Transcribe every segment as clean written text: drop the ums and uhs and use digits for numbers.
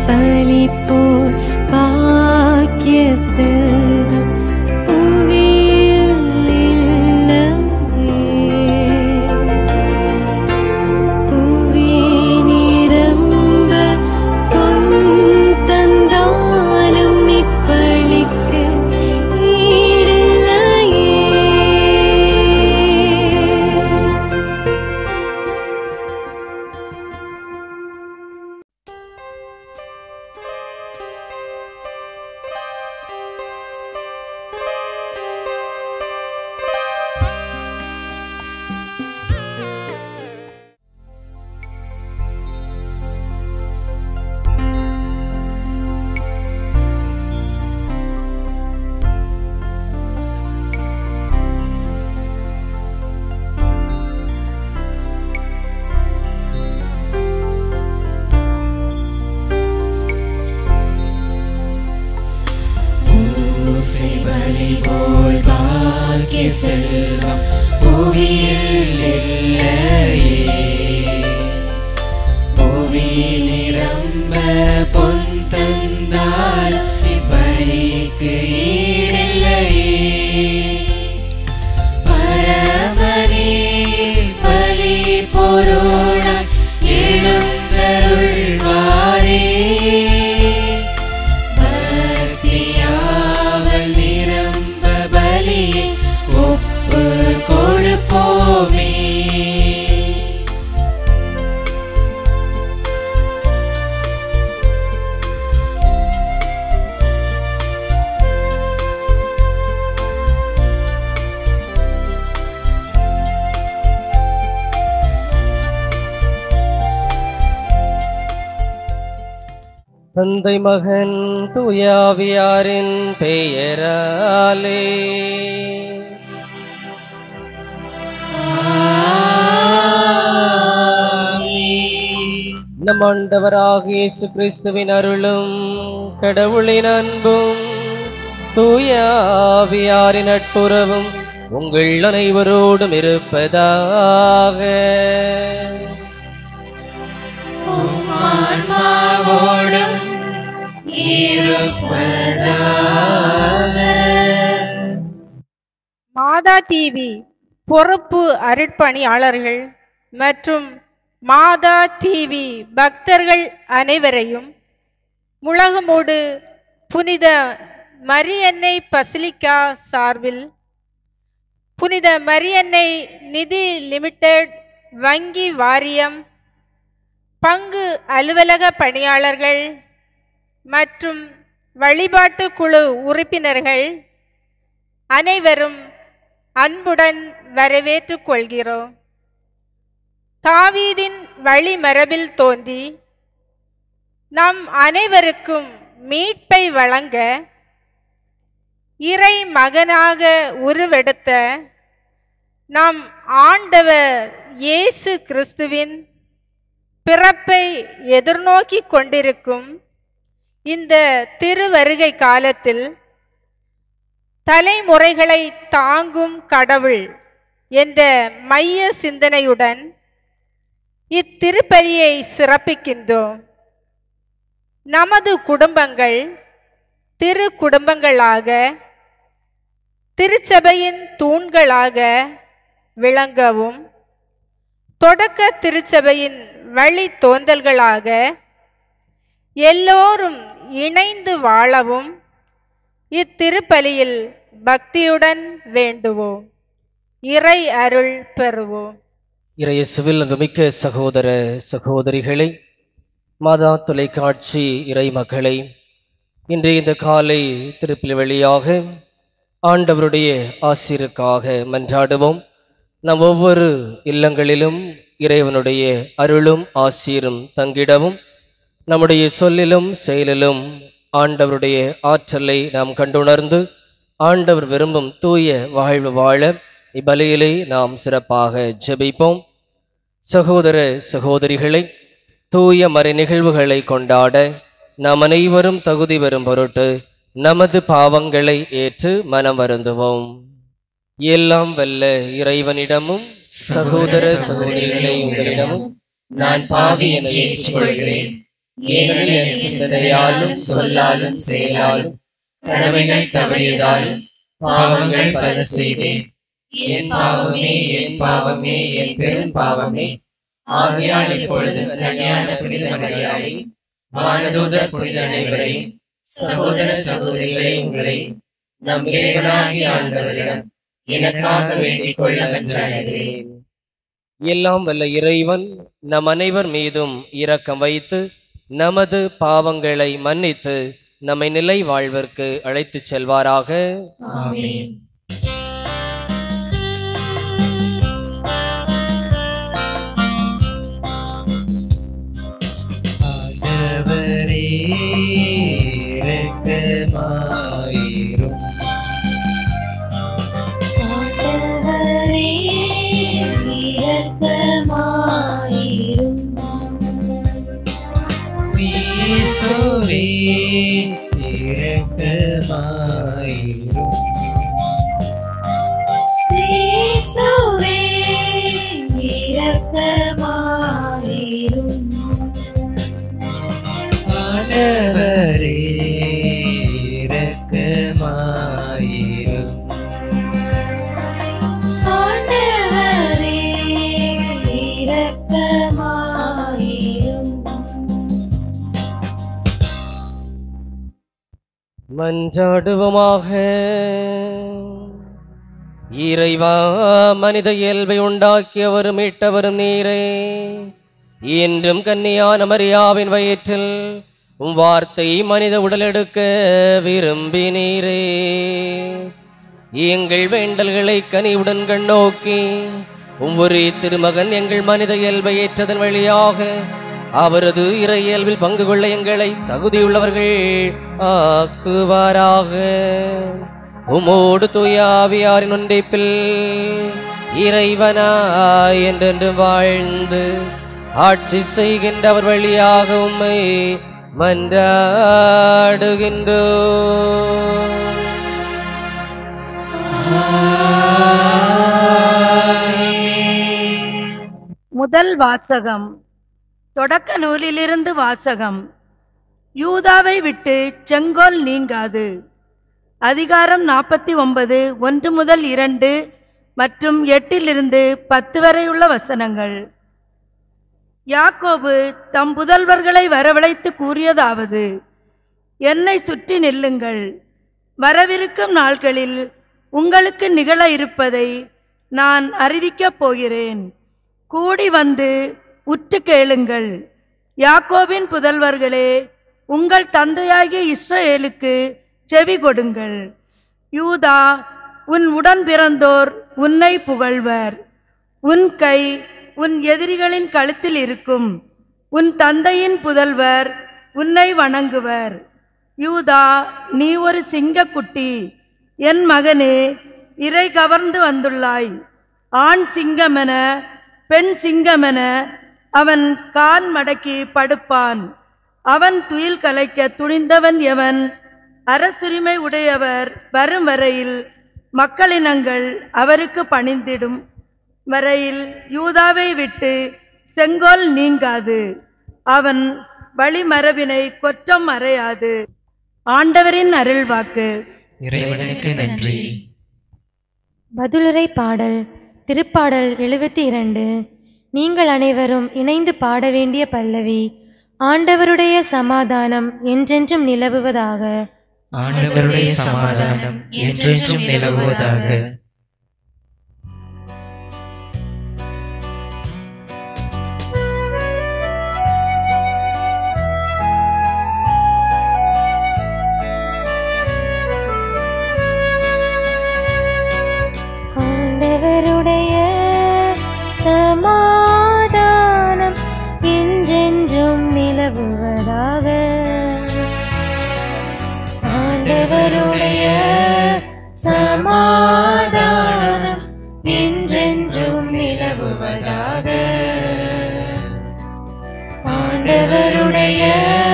பலிப்போர் பாக்கிய செல்வம் புவியில் இல்லையே. புவி நிரம்ப பொன் தந்தாலும் இப்பளிக்கு ஈடில்லையே. பலி போல் பாக்கிய செல்வம் புவியில் இல்லையே. புவி நிரம்ப பொன் தந்தால் இப்பலிக்கு ஈடில்லையே. பரமனே பலி பொருளாய் எழுந்தருள்வாரே. நிரம்ப பலியை ஒப்பு கொடுப்போமே. தந்தை மகன் தூயாவியாரின் பெயராலே நம் ஆண்டவராகிய இயேசு கிறிஸ்துவின் அருளும் கடவுளின் அன்பும் தூயாவியாரின் நட்புறவும் உங்கள் அனைவரோடும் இருப்பதாக. ஆன்மாவோடும் இருப்பதாக. மாதா டிவி பொறுப்பு அருட்பணியாளர்கள் மற்றும் மாதா டிவி பக்தர்கள் அனைவரையும் முழகமூடு புனித மரியன்னை பசிலிக்கா சார்பில் புனித மரியன்னை நிதி லிமிடெட் வங்கி வாரியம் பங்கு அலுவலக பணியாளர்கள் மற்றும் வழிபாட்டு குழு உறுப்பினர்கள் அனைவரும் அன்புடன் வரவேற்றுக் கொள்கிறோம். தாவீதின் வழிமரபில் தோன்றி நம் அனைவருக்கும் மீட்பை வழங்க இறை மகனாக உருவெடுத்த நம் ஆண்டவர் இயேசு கிறிஸ்துவின் பிறப்பை எதிர்நோக்கி கொண்டிருக்கும் இந்த திருவருகை காலத்தில் தலைமுறைகளை தாங்கும் கடவுள் என்ற மைய சிந்தனையுடன் இத்திருப்பலியை சிறப்பிக்கின்றோம். நமது குடும்பங்கள் திரு குடும்பங்களாக திருச்சபையின் தூண்களாக விளங்கவும் தொடக்க திருச்சபையின் வழி தோன்றல்களாக எல்லோரும் இணைந்து வாழவும் இத்திருப்பலியில் பக்தியுடன் வேண்டுவோம். இறை அருள் பெறுவோம். இறையேசுவில் அன்புமிக்க சகோதர சகோதரிகளை, மாதா தொலைக்காட்சி இறை மக்களை, இன்றைய இந்த காலை திருப்பலி வழியாக ஆண்டவருடைய ஆசீருக்காக மன்றாடுவோம். நம் ஒவ்வொரு இல்லங்களிலும் இறைவனுடைய அருளும் ஆசீரும் தங்கிடவும், நம்முடைய சொல்லிலும் செயலிலும் ஆண்டவருடைய ஆற்றலை நாம் கண்டுணர்ந்து ஆண்டவர் விரும்பும் தூய வாழ்வு வாழ இப்பலியிலே நாம் சிறப்பாக ஜெபிப்போம். சகோதர சகோதரிகளை, தூய மறை நிகழ்வுகளை கொண்டாட நாம் அனைவரும் தகுதி பெறும் பொருட்டு நமது பாவங்களை ஏற்று மனம் வருந்துவோம். எல்லாம் வல்ல இறைவனிடமும் சகோதர சகோதரிகளை உங்களிடமும் நான் பாவி என்று ஏற்றுக்கொள்கிறேன். ஏனெனில் என் சிந்தனையாலும் சொல்லாலும் செயலாலும் கடமைகள் தவறியதாலும் பாவங்கள் பல செய்தேன். என் பாவமே, என் பாவமே, என் பெரும் பாவமே. ஆகையால் இப்பொழுது கல்யாண புனித மரியாதை, வானதூதர் புனித அனைவரையும், சகோதர சகோதரிகளை உங்களை நம் இறைவனாகிய ஆண்டவரிடம் எனக்காக வேண்டிக் கொள்ள மன்றாடுகிறேன். எல்லாம் வல்ல இறைவன் நம் அனைவர் மீதும் இரக்கம் வைத்து நமது பாவங்களை மன்னித்து நம்மை நிலை வாழ்விற்கு அழைத்துச் செல்வாராக. ஆமென். ஆண்டவரே இரக்கமாயிரும். ஆண்டவரே இரக்கமாயிரும். கிறிஸ்துவே இரக்கமாயிரும். கிறிஸ்துவே இரக்கமாயிரும். ஆண்டவரே இரக்கமாயிரும். ஆண்டவரே இரக்கமாயிரும். மன்றாடுவோமாக. இறைவா, மனித இயல்பை உண்டாக்கியவரும் மீட்டவரும் நீரே. இன்றும் கன்னியான மரியாவின் வயிற்றில் உம் வார்த்தை மனித உடலெடுக்க விரும்பினீரே. எங்கள் வேண்டல்களை கனிவுடன் கண்ணோக்கி ஒவ்வொரு திருமகன் எங்கள் மனித இயல்பை ஏற்றதன் வழியாக அவரது இறை இயல்பில் பங்கு கொள்ள எங்களை தகுதியுள்ளவர்கள் ஆக்குவாராக. உமோடு தூய ஆவியாரின் ஒன்றைப்பில் இறைவனாய் என்றென்று வாழ்ந்து ஆட்சி செய்கின்றவர் வழியாக உம்மை மன்றாடுகின்றோம். முதல் வாசகம். தொடக்க நூலிலிருந்து வாசகம். யூதாவை விட்டு செங்கோல் நீங்காது. அதிகாரம் 49 1 முதல் 2 மற்றும் 8 10 வரையுள்ள வசனங்கள். யாக்கோபு தம் புதல்வர்களை வரவழைத்து கூறியதாவது: என்னை சுற்றி நில்லுங்கள், வரவிருக்கும் நாட்களில் உங்களுக்கு நிகழ இருப்பதை நான் அறிவிக்கப் போகிறேன். கூடி வந்து உற்று கேளுங்கள். யாக்கோபின் புதல்வர்களே, உங்கள் தந்தையாகிய இஸ்ரவேலுக்கு செவி கொடுங்கள். யூதா, உன் உடன் பிறந்தோர் உன்னை புகழ்வர். உன் கை உன் எதிரிகளின் கழுத்தில் இருக்கும். உன் தந்தையின் புதல்வர் உன்னை வணங்குவர். யூதா, நீ ஒரு சிங்கக்குட்டி. என் மகனே, இறை கவர்ந்து வந்துள்ளாய். ஆண் சிங்கமென பெண் சிங்கமென அவன் கால் மடக்கி படுப்பான். அவன் துயில் கலைக்க துணிந்தவன் எவன்? அரசுரிமை உடையவர் வரும் வரையில் மக்களினங்கள் அவருக்கு பணிந்திடும் வரையில் யூதாவை விட்டு செங்கோல் நீங்காது. அவன் வழிமரபினை கொற்றம் மறையாது. ஆண்டவரின் அருள்வாக்கு. இறைவனுக்கு நன்றி. பதிலுரை பாடல். திருப்பாடல் 72. நீங்கள் அனைவரும் இணைந்து பாட வேண்டிய பல்லவி. ஆண்டவருடைய சமாதானம் என்றென்றும் நிலவுவதாக. ஆண்டவருடைய சமாதானம் என்றென்றும் நிலவுவதாக. ஆண்டவருடைய சமாதானம் என்றென்றும் நிலவுவதாக. ஆண்டவருடைய சமாதானம் என்றென்றும் நிலவுவதாக. ஆண்டவருடைய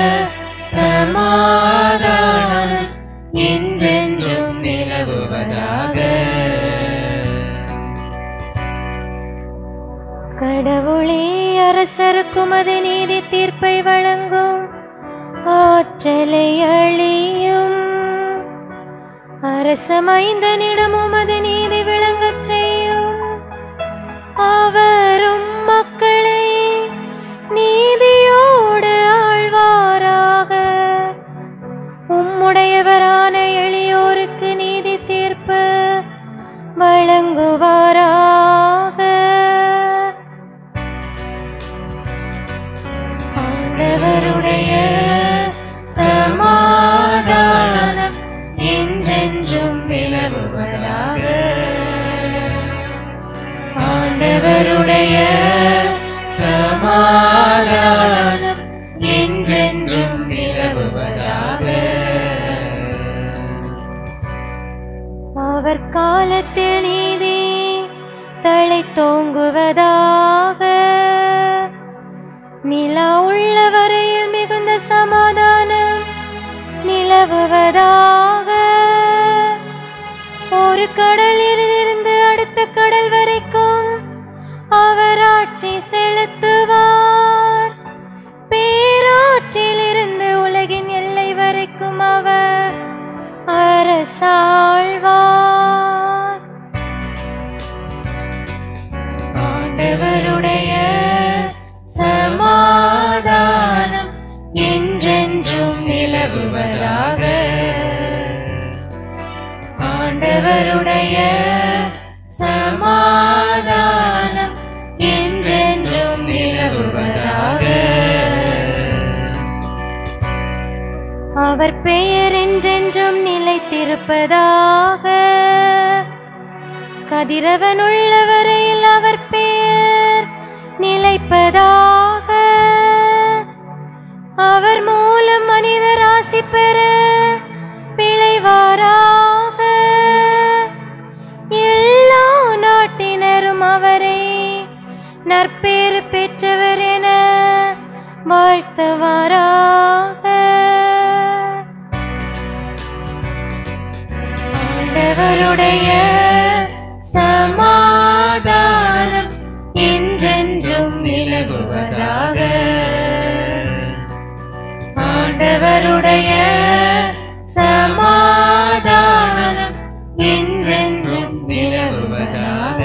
சமாதானம் என்றென்றும் நிலவுவதாக. கடவுளே, அரசருக்கும் அது நீதி தீர்ப்பை வழங்கும். ஆற்றலை அழியும் அரசமைந்தனிடம் உமது நீதி விளங்கச் செய்யும். அவரும் மக்களை நீதியோடு ஆழ்வாராக. உம்முடையவரான எளியோருக்கு நீதி தீர்ப்பு வழங்குவாராக. ஆண்டவருடைய சமாதானம் என்றென்றும் நிலவுவதாக. ஆண்டவருடைய சமாதானம் என்றென்றும் நிலவுவதாக. அவர் காலத்தில் நீதி தழைத்தோங்குவதாக. நிலா உள்ள வரையில் மிகுந்த சமாதானம் நிலவுவதாக. ஒரு கடலிலிருந்து அடுத்த கடல் வரைக்கும் அவர் ஆட்சி செலுத்துவார். பேராற்றிலிருந்து உலகின் எல்லை வரைக்கும் அவர் அரசாழ்வார். ஆண்டவருடைய சமாதானம் என்றென்றும் நிலவுவதாக. ஆண்டவருடைய சமாதானம் என்றென்றும் நிலவுவதாக. அவர் பெயர் என்றென்றும் நிலைத்திருப்பதாக. கதிரவன் உள்ள வரையில் அவர் பெயர் நிலைப்பதாக. அவர் மூலம் மனிதர் ஆசி பெற விளைவாராக. எல்லா நாட்டினரும் அவரை நற்பேறு பெற்றவர் என வாழ்த்துவாராக. ஆண்டவருடைய சமாதானம் என்றென்றும் நிலவுவதாக. ஆண்டவருடைய சமாதானம் என்றென்றும் நிலவுவதாக.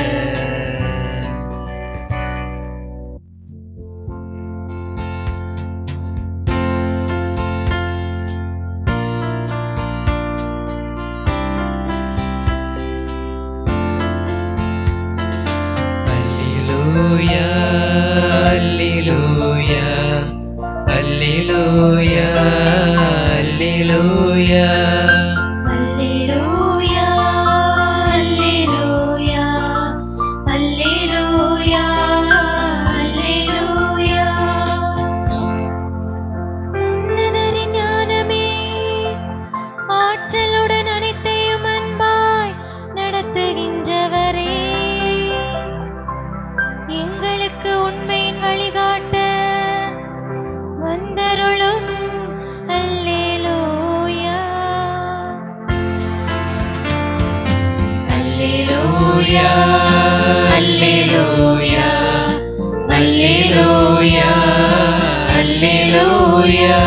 அல்லேலூயா அல்லேலூயா அல்லேலூயா அல்லேலூயா அல்லேலூயா அல்லேலூயா அல்லேலூயா. உன்னதரின் ஞானமே ஆற்றலுடன் அனைத்தையும் அன்பாய் நடத்துகின்றவரே, எங்களுக்கு உண்மையின் வழிகாட்ட வந்தருளும். அல்லேலூயா அல்லேலூயா அல்லேலூயா அல்லேலூயா அல்லேலூயா.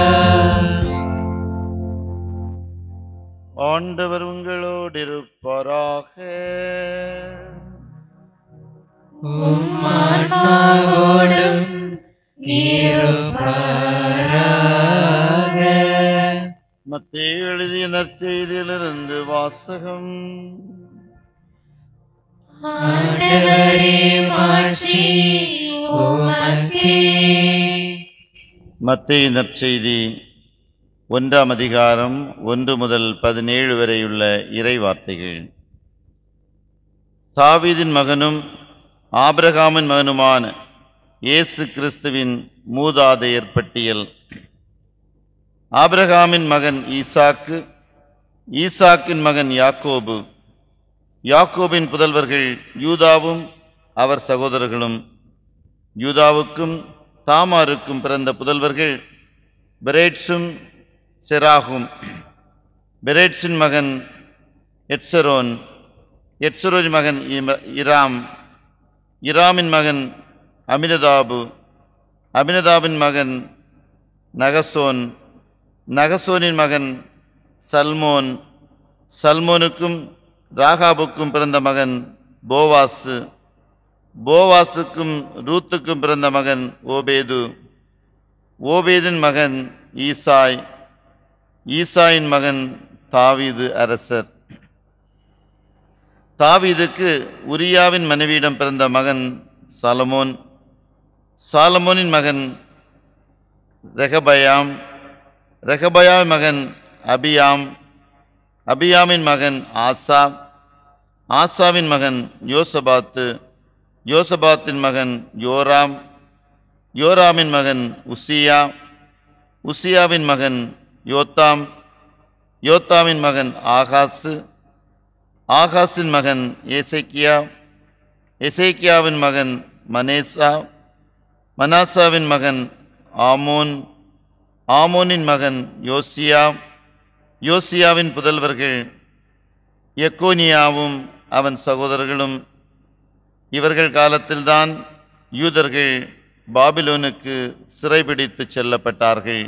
ஆண்டவர் உங்களோடு இருப்பாராக. உம் ஆன்மாவோடும் இருப்பாராக. மத்தேயு எழுதிய நற்செய்தியிலிருந்து வாசகம். ஆண்டவரே மாட்சி உமக்கே. மத்தேயு நற்செய்தி 1ஆம் அதிகாரம் 1 முதல் 17 வரையுள்ள இறை வார்த்தைகள். தாவீதின் மகனும் ஆபிரகாமின் மகனுமான இயேசு கிறிஸ்துவின் மூதாதையர் பட்டியல். ஆபிரகாமின் மகன் ஈசாக்கு, ஈசாக்கின் மகன் யாக்கோபு, யாக்கோபின் புதல்வர்கள் யூதாவும் அவர் சகோதரர்களும். யூதாவுக்கும் தாமாருக்கும் பிறந்த புதல்வர்கள் பெரேட்சும் செராகும். பெரேட்சின் மகன் எட்சரோன், எட்சரோனின் மகன் இராம், இராமின் மகன் அமினதாபு, அமினதாபின் மகன் நகசோன், நகசோனின் மகன் சல்மோன். சல்மோனுக்கும் ராகாபுக்கும் பிறந்த மகன் போவாசு. போவாசுக்கும் ரூத்துக்கும் பிறந்த மகன் ஓபேது. ஓபேதின் மகன் ஈசாய். ஈசாயின் மகன் தாவீது அரசர். தாவீதுக்கு உரியாவின் மனைவியிடம் பிறந்த மகன் சாலமோன். சாலமோனின் மகன் ரெகபயாம். ரெகபயாவின் மகன் அபியாம். அபியாமின் மகன் ஆசா. ஆசாவின் மகன் யோசபாத்து. யோசபாத்தின் மகன் யோராம். யோராமின் மகன் உசியா. உசியாவின் மகன் யோத்தாம். யோத்தாமின் மகன் ஆகாசு. ஆகாசின் மகன் எசேக்கியா. எசேக்கியாவின் மகன் மனேசா. மனாசாவின் மகன் ஆமோன். ஆமோனின் மகன் யோசியா. யோசியாவின் புதல்வர்கள் எக்கோனியாவும் அவன் சகோதரர்களும். இவர்கள் காலத்தில்தான் யூதர்கள் பாபிலோனுக்கு சிறைபிடித்து செல்லப்பட்டார்கள்.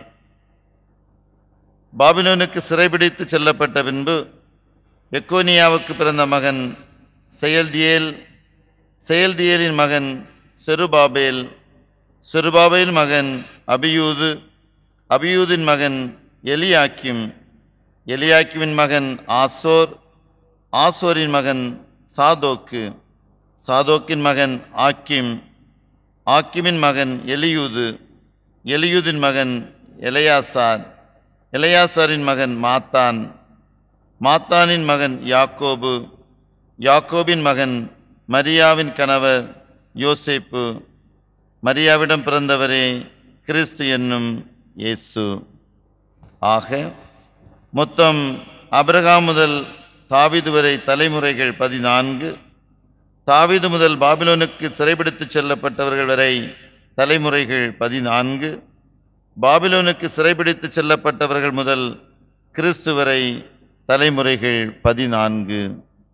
பாபிலோனுக்கு சிறைபிடித்து செல்லப்பட்ட பின்பு எக்கோனியாவுக்கு பிறந்த மகன் செயல்தியேல். செயல்தியேலின் மகன் செருபாபேல். செருபாபேலின் மகன் அபியூது. அபியூதின் மகன் எலியாக்கிம். எலியாக்கிமின் மகன் ஆசோர். ஆசோரின் மகன் சாதோக்கு. சாதோக்கின் மகன் ஆக்கிம். ஆக்கிமின் மகன் எலியூது. எலியூதின் மகன் எலையாசார். எலையாசாரின் மகன் மாத்தான். மாத்தானின் மகன் யாக்கோபு. யாக்கோபின் மகன் மரியாவின் கணவர் யோசேப்பு. மரியாவிடம் பிறந்தவரே கிறிஸ்து என்னும் இயேசு. ஆக மொத்தம் ஆபிரகாம் முதல் தாவீது வரை தலைமுறைகள் 14. தாவீது முதல் பாபிலோனுக்கு சிறைபிடித்து செல்லப்பட்டவர்கள் வரை தலைமுறைகள் 14. பாபிலோனுக்கு சிறைபிடித்து செல்லப்பட்டவர்கள் முதல் கிறிஸ்து வரை தலைமுறைகள் 14.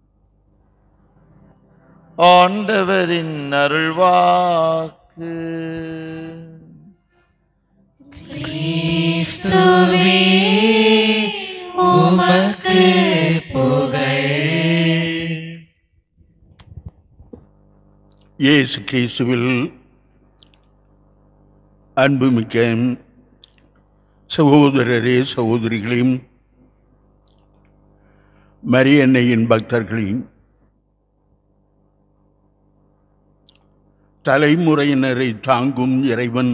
ஆண்டவரின் அருள்வாக்கு. கிறிஸ்துவே உமக்கு புகழ். இயேசு கிறிஸ்துவில் அன்புமிக்க சகோதரரே சகோதரிகளையும் மரியன்னையின் பக்தர்களையும் தலைமுறையினரை தாங்கும் இறைவன்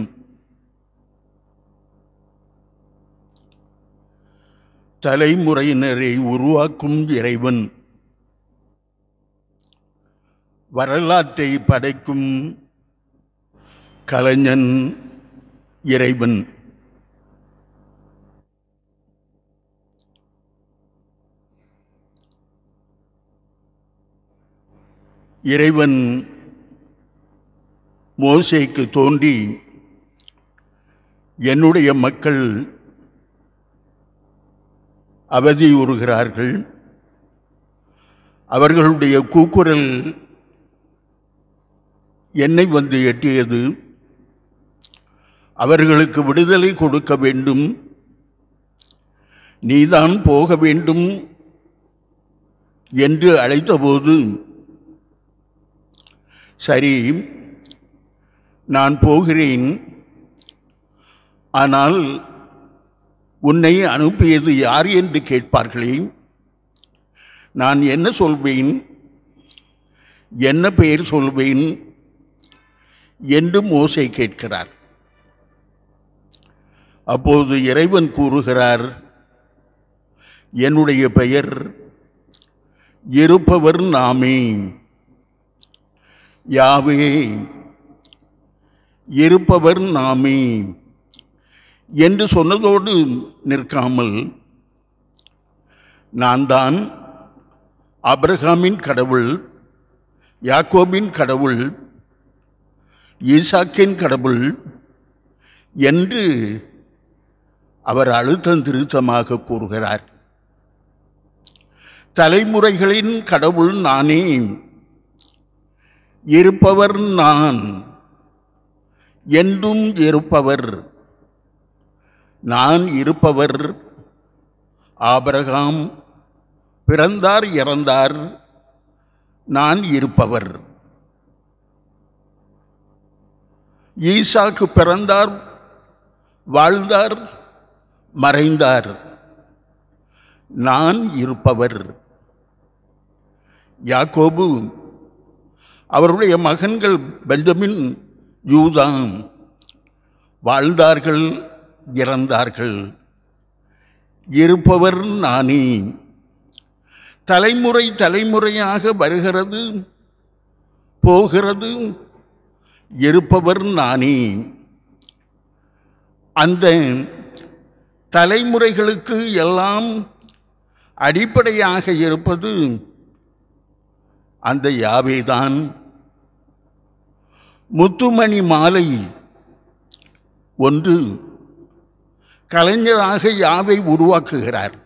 தலைமுறையினரை உருவாக்கும் இறைவன் வரலாற்றை படைக்கும் கலைஞன் இறைவன். இறைவன் மோசேக்கு தோன்றி என்னுடைய மக்கள் அவதியுறுகிறார்கள், அவர்களுடைய கூக்குரல் என்னை வந்து எட்டியது, அவர்களுக்கு விடுதலை கொடுக்க வேண்டும், நீதான் போக வேண்டும் என்று அழைத்தபோது, சரி நான் போகிறேன், ஆனால் உன்னை அனுப்பியது யார் என்று கேட்பார்களே, நான் என்ன சொல்வேன், என்ன பெயர் சொல்வேன் என்று மோசே கேட்கிறார். அப்போது இறைவன் கூறுகிறார், என்னுடைய பெயர் இருப்பவர் நாமே, யாவே, இருப்பவர் நாமே என்று சொன்னதோடு நிற்காமல், நான் தான் ஆபிரகாமின் கடவுள், யாக்கோபின் கடவுள், ஈசாக்கின் கடவுள் என்று அவர் அழுத்தம் திருத்தமாக கூறுகிறார். தலைமுறைகளின் கடவுள் நானே, இருப்பவர் நான், என்றும் இருப்பவர் நான் இருப்பவர். ஆபிரகாம் பிறந்தார், இறந்தார், நான் இருப்பவர். ஈசாக்கு பிறந்தார், வாழ்ந்தார், மறைந்தார், நான் இருப்பவர். யாக்கோபு அவருடைய மகன்கள் பெஞ்சமின், யூதா வாழ்ந்தார்கள், இறந்தார்கள், இருப்பவர் நானே. தலைமுறை தலைமுறையாக வருகிறது, போகிறது, இருப்பவர் நானே. அந்த தலைமுறைகளுக்கு எல்லாம் அடிப்படையாக இருப்பது அந்த யாவேதான். முத்துமணி மாலை ஒன்று கலைஞராக யாவை உருவாக்குகிறார்.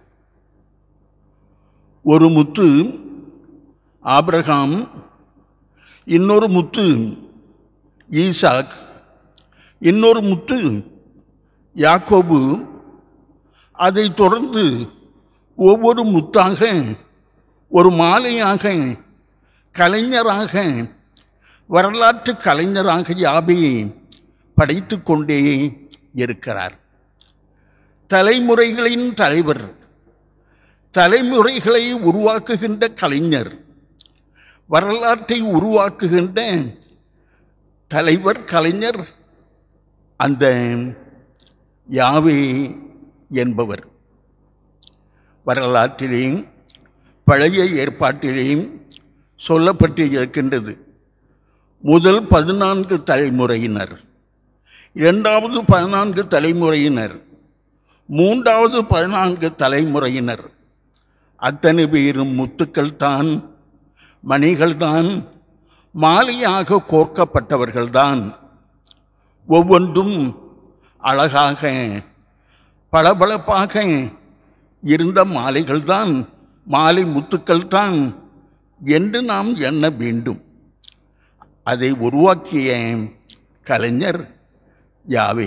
ஒரு முத்து ஆபிரகாம், இன்னொரு முத்து ஈசாக், இன்னொரு முத்து யாக்கோபு. அதை தொடர்ந்து ஒவ்வொரு முத்தாக ஒரு மாலையாக கலைஞராக, வரலாற்று கலைஞராக யாவையை படைத்து கொண்டே இருக்கிறார். தலைமுறைகளின் தலைவர், தலைமுறைகளை உருவாக்குகின்ற கலைஞர், வரலாற்றை உருவாக்குகின்ற தலைவர், கலைஞர் அந்த யாவே என்பவர். வரலாற்றிலேயும் பழைய ஏற்பாட்டிலேயும் சொல்லப்பட்டு இருக்கின்றது. முதல் 14 தலைமுறையினர், இரண்டாவது 14 தலைமுறையினர், மூன்றாவது 14 தலைமுறையினர், அத்தனை பேரும் முத்துக்கள் தான், மணிகள் தான், மாலையாக கோர்க்கப்பட்டவர்கள்தான். ஒவ்வொன்றும் அழகாக பளபளப்பாக இருந்த மாலைகள்தான், மாலை முத்துக்கள் தான் என்று நாம் எண்ண வேண்டும். அதை உருவாக்கிய கலைஞர் யாவே.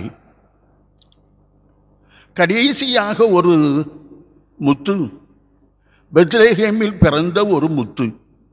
கடைசியாக ஒரு முத்து, பெத்லகேமில் பிறந்த ஒரு முத்து,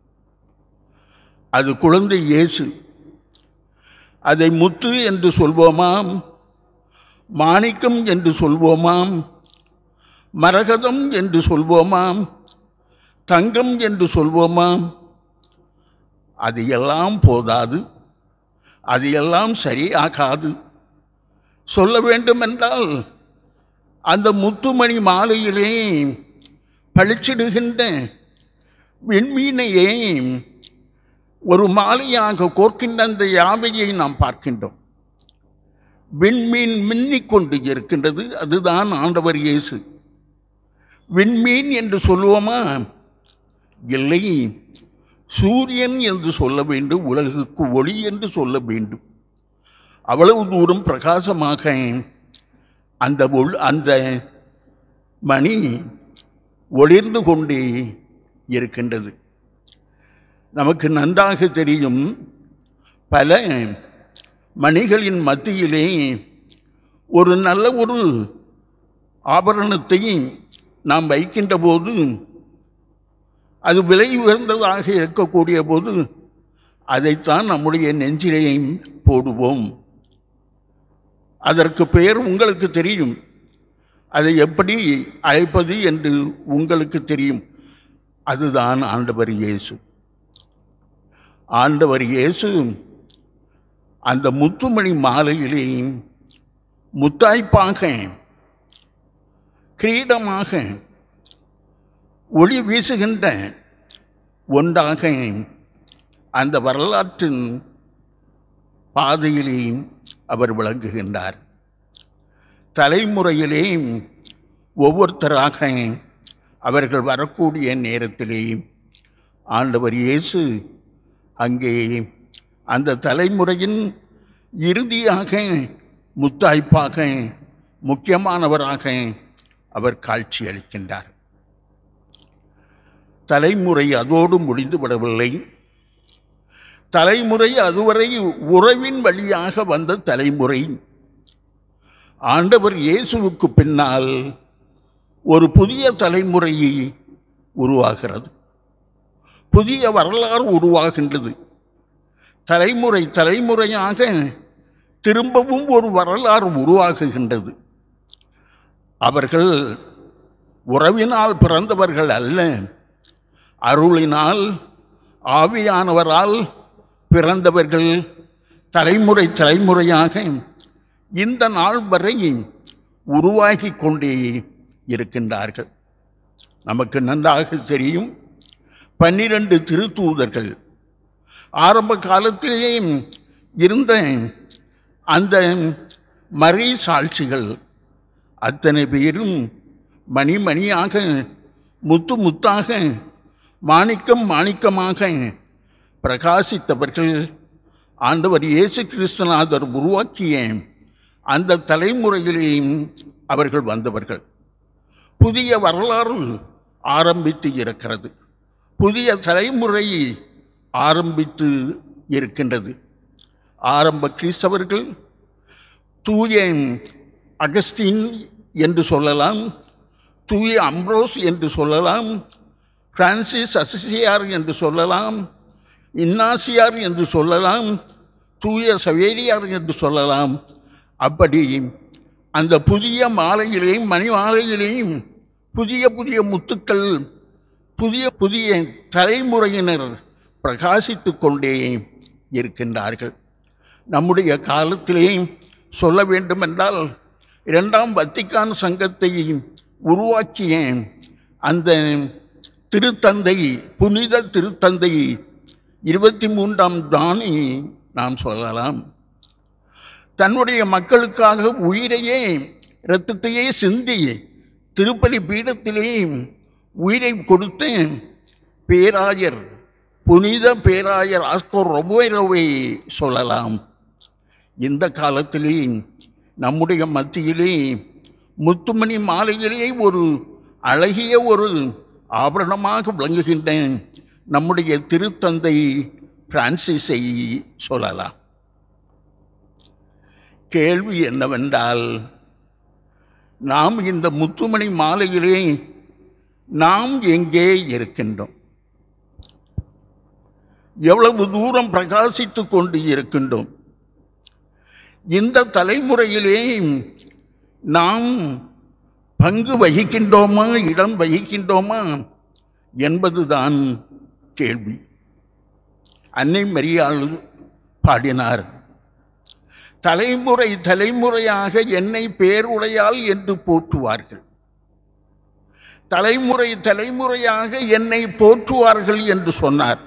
அது குழந்தை இயேசு. அதை முத்து என்று சொல்வோமாம், மாணிக்கம் என்று சொல்வோமாம், மரகதம் என்று சொல்வோமாம், தங்கம் என்று சொல்வோமாம். அது எல்லாம் போதாது, அது எல்லாம் சரியாகாது. சொல்ல வேண்டுமென்றால் அந்த முத்துமணி மாலையிலே பளிச்சிடுகின்ற விண்மீனையே ஒரு மாலையாக கோர்க்கின்ற அந்த யாவையை நாம் பார்க்கின்றோம். விண்மீன் மின்னிக் கொண்டு இருக்கின்றது, அதுதான் ஆண்டவர் இயேசு. விண்மீன் என்று சொல்லுவோமா? இல்லை, சூரியன் என்று சொல்ல வேண்டும், உலகுக்கு ஒளி என்று சொல்ல வேண்டும். அவ்வளவு தூரம் பிரகாசமாக அந்த மணி ஒளிர்ந்து கொண்டே இருக்கின்றது. நமக்கு நன்றாக தெரியும், பல மணிகளின் மத்தியிலே ஒரு நல்ல ஒரு ஆபரணத்தை நாம் வைக்கின்ற போது, அது விலை உயர்ந்ததாக இருக்கக்கூடிய போது அதைத்தான் நம்முடைய நெஞ்சிலே போடுவோம். அதற்கு பெயர் உங்களுக்கு தெரியும், அதை எப்படி அழைப்பது என்று உங்களுக்கு தெரியும். அதுதான் ஆண்டவர் இயேசு. ஆண்டவர் இயேசு அந்த முத்துமணி மாலையிலே முத்தாய்ப்பாக, கிரீடமாக, ஒளி வீசுகின்ற ஒன்றாக அந்த வரலாற்றின் பாதையிலே அவர் விளங்குகின்றார். தலைமுறையிலே ஒவ்வொருத்தராக அவர்கள் வரக்கூடிய நேரத்திலே ஆண்டவர் இயேசு அங்கே அந்த தலைமுறையின் இறுதியாக, முத்தாய்ப்பாக, முக்கியமானவராக அவர் காட்சி அளிக்கின்றார். தலைமுறை அதோடு முடிந்துவிடவில்லை. தலைமுறை அதுவரை உறவின் வழியாக வந்த தலைமுறை. ஆண்டவர் இயேசுவுக்கு பின்னால் ஒரு புதிய தலைமுறை உருவாகிறது. புதிய வரலாறு உருவாகின்றது. தலைமுறை தலைமுறையாக திரும்பவும் ஒரு வரலாறு உருவாகுகின்றது. அவர்கள் உறவினால் பிறந்தவர்கள் அல்ல, அருளினால் ஆவியானவரால் பிறந்தவர்கள். தலைமுறை தலைமுறையாக இந்த நாள் வரை உருவாகி கொண்டே இருக்கின்றார்கள். நமக்கு நன்றாக தெரியும், 12 திருத்தூதர்கள் ஆரம்ப காலத்திலேயே இருந்த அந்த மறை சாட்சிகள் அத்தனை பேரும் மணி மணியாக, முத்து முத்தாக, மாணிக்கம் மாணிக்கமாக பிரகாசித்தவர்கள். ஆண்டவர் இயேசு கிறிஸ்துநாதர் உருவாக்கிய அந்த தலைமுறையிலேயும் அவர்கள் வந்தவர்கள். புதிய வரலாறு ஆரம்பித்து இருக்கிறது. புதிய தலைமுறை ஆரம்பித்து இருக்கின்றது. ஆரம்ப கிறிஸ்தவர்கள் தூய அகஸ்டின் என்று சொல்லலாம், தூய அம்ப்ரோஸ் என்று சொல்லலாம், பிரான்சிஸ் அசிசியார் என்று சொல்லலாம், இன்னாசியார் என்று சொல்லலாம், தூய சவேரியார் என்று சொல்லலாம். அப்படி அந்த புதிய மாலையிலேயும் மணி மாலையிலேயும் புதிய புதிய முத்துக்கள், புதிய புதிய தலைமுறையினர் பிரகாசித்து கொண்டே இருக்கின்றார்கள். நம்முடைய காலத்திலே சொல்ல வேண்டுமென்றால், 2ஆம் வத்திக்கான் சங்கத்தை உருவாக்கிய அந்த திருத்தந்தை, புனித திருத்தந்தை 23ஆம் தானி நாம் சொல்லலாம். தன்னுடைய மக்களுக்காக உயிரையே, இரத்தத்தையே சிந்தி திருப்பலி பீடத்திலே உயிரை கொடுத்த பேராயர், புனித பேராயர் ஆஸ்கோ ரொமேரோவை சொல்லலாம். இந்த காலத்திலே நம்முடைய மத்தியிலே முத்துமணி மாலையிலே ஒரு அழகிய ஒரு ஆபரணமாக விளங்குகின்ற நம்முடைய திருத்தந்தை பிரான்சிஸை சொல்லலாம். கேள்வி என்னவென்றால், நாம் இந்த முத்துமணி மாலையிலே நாம் எங்கே இருக்கின்றோம்? எவ்வளவு தூரம் பிரகாசித்து கொண்டு இருக்கின்றோம்? இந்த தலைமுறையிலே நாம் பங்கு வகிக்கின்றோமா, இடம் வகிக்கின்றோமா என்பதுதான் கேள்வி. அன்னை மரியாள் பாடினார், தலைமுறை தலைமுறையாக என்னை பேருடையாள் என்று போற்றுவார்கள், தலைமுறை தலைமுறையாக என்னை போற்றுவார்கள் என்று சொன்னார்.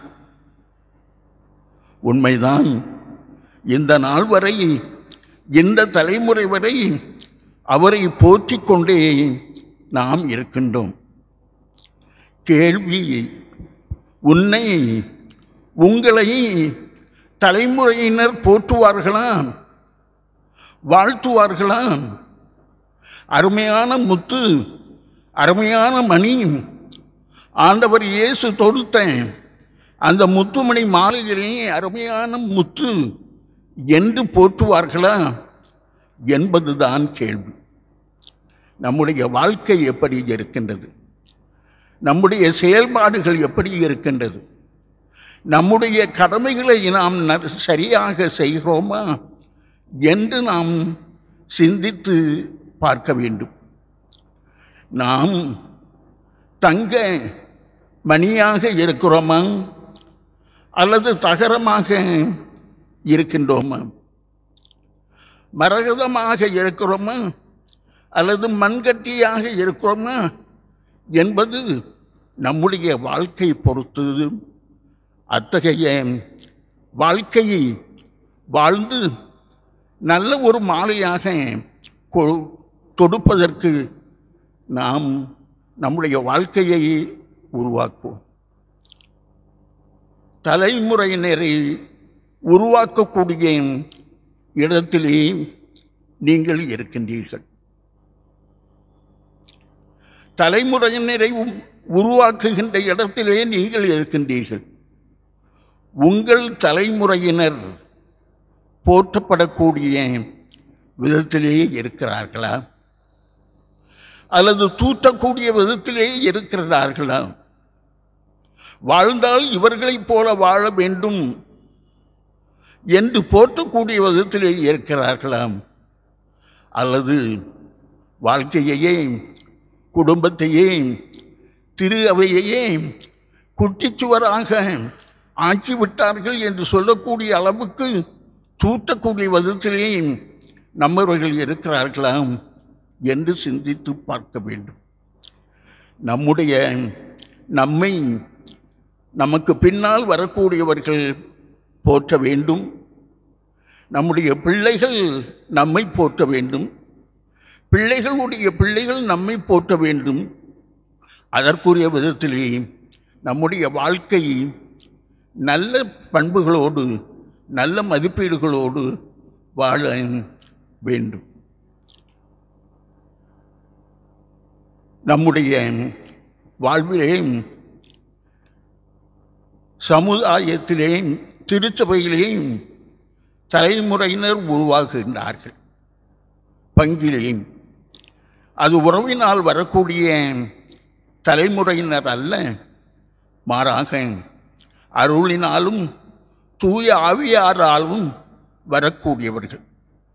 உண்மைதான். இந்த நாள் வரை, இந்த தலைமுறை வரை அவரை போற்றிக் கொண்டே நாம் இருக்கின்றோம். கேள்வி, உன்னை, உங்களை தலைமுறையினர் போற்றுவார்களா, வாழ்த்துவார்களா? அருமையான முத்து, அருமையான மணி, ஆண்டவர் இயேசு தொடுத்த அந்த முத்துமணி மாலையிலே அருமையான முத்து என்று போற்றுவார்களா என்பதுதான் கேள்வி. நம்முடைய வாழ்க்கை எப்படி இருக்கின்றது? நம்முடைய செயல்பாடுகள் எப்படி இருக்கின்றது? நம்முடைய கடமைகளை நாம் சரியாக செய்கிறோமா என்று நாம் சிந்தித்து பார்க்க வேண்டும். நாம் தங்க மணியாக இருக்கிறோமா அல்லது தகரமாக இருக்கின்றோமா? மரகதமாக இருக்கிறோமா அல்லது மண்கட்டியாக இருக்கிறோமா என்பது நம்முடைய வாழ்க்கை பொறுத்தது. அத்தகைய வாழ்க்கையை வாழ்ந்து நல்ல ஒரு மாலையாக தொடுப்பதற்கு நாம் நம்முடைய வாழ்க்கையை உருவாக்குவோம். தலைமுறையினரை உருவாக்கக்கூடிய இடத்திலே நீங்கள் இருக்கின்றீர்கள். தலைமுறையினரை உருவாக்குகின்ற இடத்திலே நீங்கள் இருக்கின்றீர்கள். உங்கள் தலைமுறையினர் போற்றப்படக்கூடிய விதத்திலேயே இருக்கிறார்களா? அல்லது தூற்றக்கூடிய விதத்திலேயே இருக்கிறார்களா? வாழ்ந்தால் இவர்களைப் போல வாழ வேண்டும் என்று போற்றக்கூடிய விதத்திலேயே இருக்கிறார்களா? அல்லது வாழ்க்கையையே, குடும்பத்தையே, திரு அவையையே குட்டிச்சுவராக ஆக்கிவிட்டார்கள் என்று சொல்லக்கூடிய அளவுக்கு தூற்றக்கூடிய விதத்திலே நம்மவர்கள் இருக்கிறார்களா என்று சிந்தித்து பார்க்க வேண்டும். நம்மை நமக்கு பின்னால் வரக்கூடியவர்கள் போற்ற வேண்டும். நம்முடைய பிள்ளைகள் நம்மை போற்ற வேண்டும். பிள்ளைகளுடைய பிள்ளைகள் நம்மை போற்ற வேண்டும். அதற்குரிய விதத்திலே நம்முடைய வாழ்க்கை நல்ல பண்புகளோடு, நல்ல மதிப்பீடுகளோடு வாழ வேண்டும். நம்முடைய வாழ்விலே, சமுதாயத்திலே, திருச்சபையிலே தலைமுறையினர் உருவாகுகின்றார்கள். பங்கிலே அது உறவினால் வரக்கூடிய தலைமுறையினர் அல்ல, மாறாக அருளினாலும் தூய ஆவியாராலும் வரக்கூடியவர்கள்.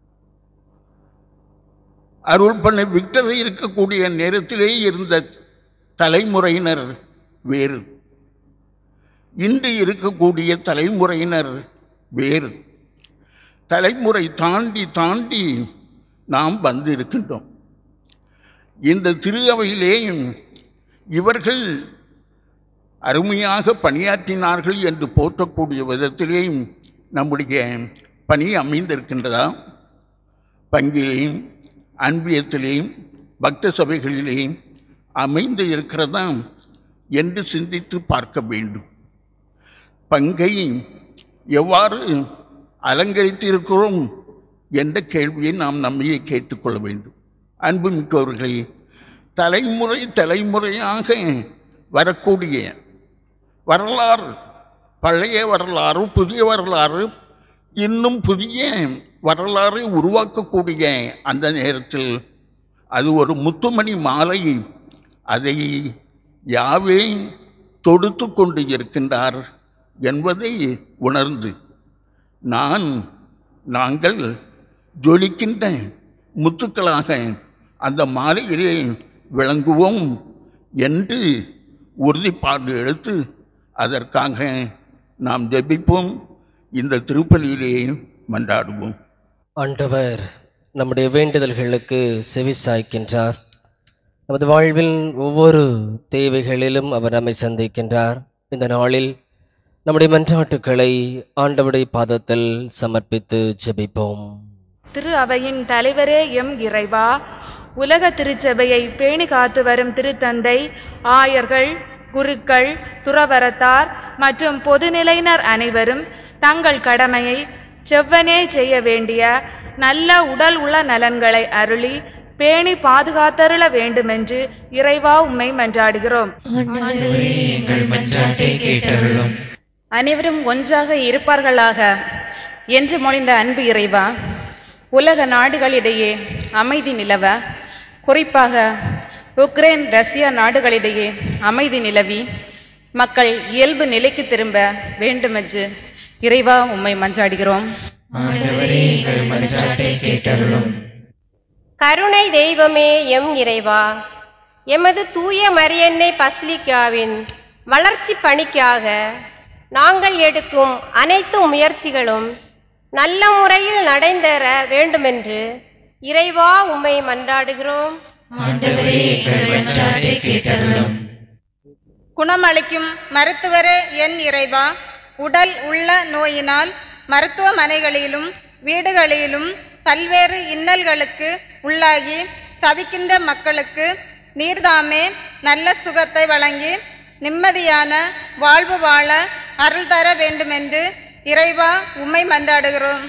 அருள் பண்ண விக்டர் இருக்கக்கூடிய நேரத்திலே இருந்த தலைமுறையினர் வேறு, இன்று இருக்கக்கூடிய தலைமுறையினர் வேறு. தலைமுறை தாண்டி தாண்டி நாம் வந்து இருக்கின்றோம். இந்த திரு அவையிலே இவர்கள் அருமையாக பணியாற்றினார்கள் என்று போற்றக்கூடிய விதத்திலே நம்முடைய பணி அமைந்திருக்கின்றதா? பங்கிலேயும் அன்பியத்திலேயும் பக்த சபைகளிலேயும் அமைந்து இருக்கிறதா என்று சிந்தித்து பார்க்க வேண்டும். பங்கை எவ்வாறு அலங்கரித்திருக்கிறோம் என்ற கேள்வியை நாம் நம்மையே கேட்டுக்கொள்ள வேண்டும். அன்புமிக்கவர்களே, தலைமுறை தலைமுறையாக வரக்கூடிய வரலாறு, பழைய வரலாறு, புதிய வரலாறு, இன்னும் புதிய வரலாறை உருவாக்கக்கூடிய அந்த நேரத்தில் அது ஒரு முத்துமணி மாலை. அதை யாவே தொடுத்து கொண்டு இருக்கின்றார் என்பதை உணர்ந்து நாங்கள் ஜொலிக்கின்ற முத்துக்களாக அந்த மாலையிலே விளங்குவோம் என்று உறுதிப்பாடு எடுத்து அதற்காக நாம் ஜெபிப்போம். இந்த திருப்பலியிலே மன்றாடுவோம். ஆண்டவர் நம்முடைய வேண்டுதல்களுக்கு செவி சாய்க்கின்றார். நமது வாழ்வில் ஒவ்வொரு தேவைகளிலும் அவர் நம்மை சந்திக்கின்றார். இந்த நாளில் நம்முடைய மன்றாட்டுக்களை ஆண்டவருடைய பாதத்தில் சமர்ப்பித்து ஜெபிப்போம். திரு அவையின் தலைவரே எம் இறைவா, உலக திருச்சபையை பேணி காத்து வரும் திருத்தந்தை, ஆயர்கள், குருக்கள், துறவரத்தார் மற்றும் பொதுநிலையினர் அனைவரும் தங்கள் கடமையை செவ்வனே செய்ய வேண்டிய நல்ல உடல் உள்ள நலன்களை அருளி பேணி பாதுகாத்தருள வேண்டுமென்று இறைவா உம்மை மன்றாடுகிறோம். அனைவரும் ஒன்றாக இருப்பார்களாக என்று மொழிந்த அன்பு இறைவா, உலக நாடுகளிடையே அமைதி நிலவ, குறிப்பாக உக்ரைன் ரஷ்யா நாடுகளிடையே அமைதி நிலவி மக்கள் இயல்பு நிலைக்கு திரும்ப வேண்டுமென்று இறைவா உம்மை மன்றாடுகிறோம். கருணை தெய்வமே எம் இறைவா, எமது தூய மரியன்னை பசிலிக்காவின் வளர்ச்சி பணிக்காக நாங்கள் எடுக்கும் அனைத்து முயற்சிகளும் நல்ல முறையில் நடைந்தேற வேண்டுமென்று இறைவா உம்மை மன்றாடுகிறோம். குணமளிக்கும் மருத்துவரே என் இறைவா, உடல் உள்ள நோயினால் மருத்துவமனைகளிலும் வீடுகளிலும் பல்வேறு இன்னல்களுக்கு உள்ளாகி தவிக்கின்ற மக்களுக்கு நீர்தாமே நல்ல சுகத்தை வழங்கி நிம்மதியான வாழ்வு வாழ அருள் தர வேண்டுமென்று இறைவா உம்மை மன்றாடுகிறோம்.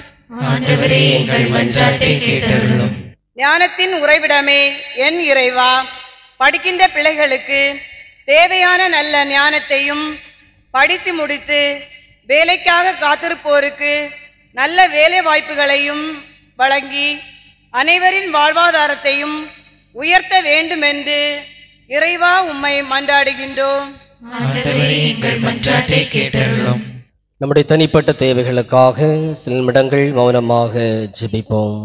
ஞானத்தின் உறைவிடமே என் இறைவா, படிக்கின்ற பிள்ளைகளுக்கு தேவையான நல்ல ஞானத்தையும், படித்து முடித்து வேலைக்காக காத்திருப்போருக்கு நல்ல வேலை வாய்ப்புகளையும் வழங்கி அனைவரின் வாழ்வாதாரத்தையும் உயர்த்த வேண்டுமென்று இறைவா உம்மை மன்றாடுகின்றோம். ஆண்டவரே, எங்கள் மன்றாட்டை கேட்டருளும். நம்முடைய தனிப்பட்ட தேவைகளுக்காக சில நிமிடங்கள் மௌனமாக ஜெபிப்போம்.